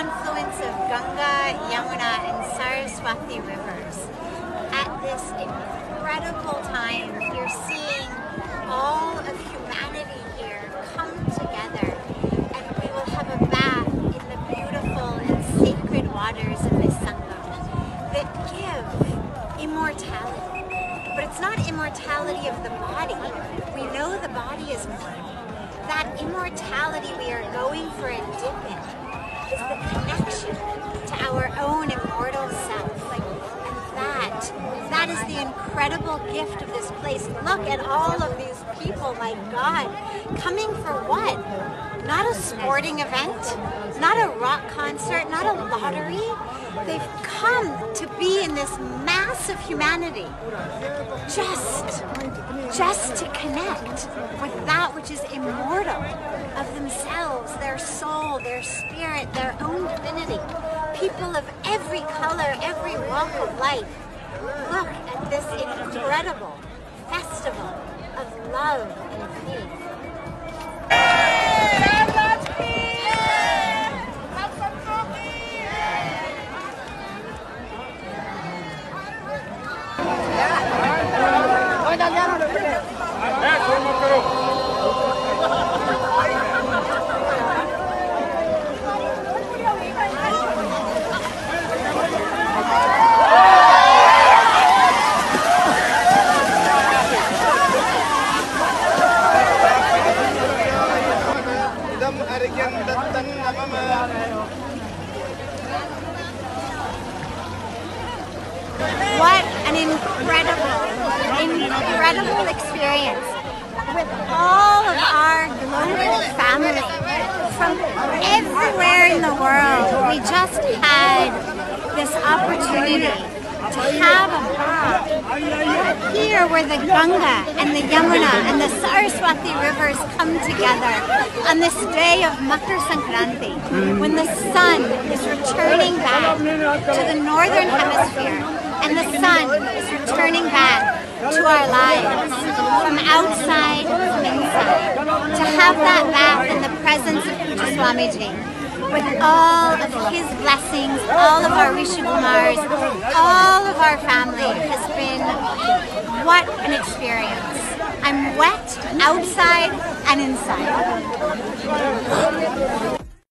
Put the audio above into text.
confluence of Ganga, Yamuna, and Saraswati rivers. At this incredible time, you're seeing all of humanity here come together, and we will have a bath in the beautiful and sacred waters of this Sangam that give immortality. But it's not immortality of the body. We know the body is mortal. That immortality we are going for a dip in is the connection to our own immortal self. And that is the incredible gift of this place. Look at all of these people, my God, coming for what? Not a sporting event, not a rock concert, not a lottery. They've come to be in this mass of humanity just to connect with that which is immortal of themselves, their soul, their spirit, their own divinity. People of every color, every walk of life. Look at this incredible festival of love and faith. What an incredible experience with all of our global family from everywhere in the world. We just had this opportunity to have a bath here where the Ganga and the Yamuna and the Saraswati rivers come together on this day of Makar Sankranti, when the sun is returning back to the northern hemisphere and the sun is returning back to our lives from outside, from inside. To have that bath in the presence of Pujya Swamiji, with all of his blessings, all of our Rishikumars, all of our family, has been what an experience. I'm wet outside and inside.